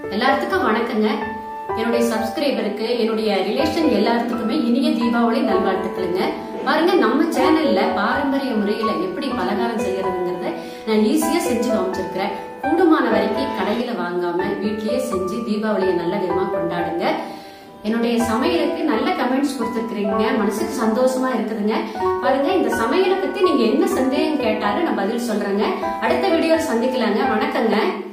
எல்லாத்துக்கும் வணக்கங்க. என்னுடைய சப்ஸ்கிரைபருக்கு, என்னுடைய ரிலேஷன் எல்லாத்துக்குமே இனிய தீபாவளி நல்வாழ்த்துக்களுங்க. பாருங்க, நம்ம சேனல்ல பாரம்பரிய முறையில எப்படி பலகாரம் செய்யறதுங்கிறத நான் ஈஸியா செஞ்சு காமிச்சிருக்கிறேன். கூடுமான வரைக்கும் கடையில வாங்காம வீட்லயே செஞ்சு தீபாவளியை நல்ல விதமா கொண்டாடுங்க. என்னுடைய சமையலுக்கு நல்ல கமெண்ட்ஸ் கொடுத்துருக்கீங்க, மனசுக்கு சந்தோஷமா இருக்குதுங்க. பாருங்க, இந்த சமையலை பத்தி நீங்க என்ன சந்தேகம் கேட்டாலும் நான் பதில் சொல்றேங்க. அடுத்த வீடியோல சந்திக்கலாங்க. வணக்கங்க.